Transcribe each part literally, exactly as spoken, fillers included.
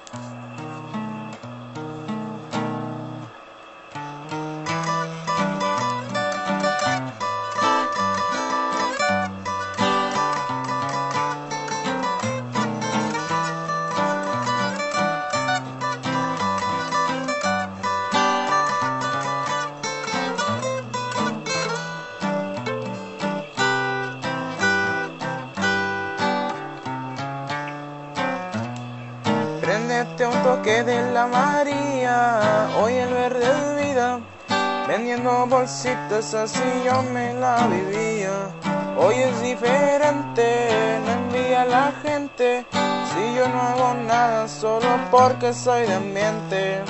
Préndete un toque de la María, hoy el verde es vida, vendiendo bolsitas así yo me la vivía. Hoy es diferente, no envía a la gente, si yo no hago nada solo porque soy de ambiente.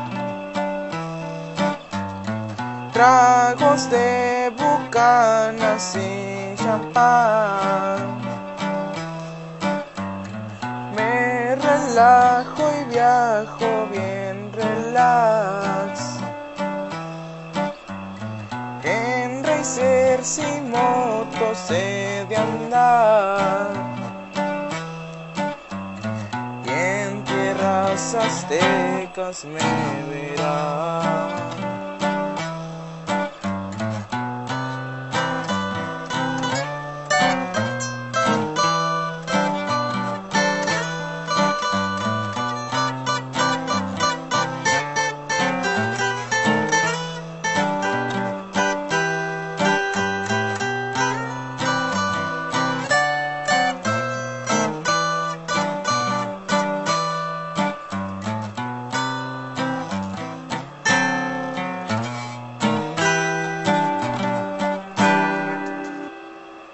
Tragos de bucanas y champán, me relajo y viajo bien relax. En racers y motos sé de andar, y en tierras aztecas me verás.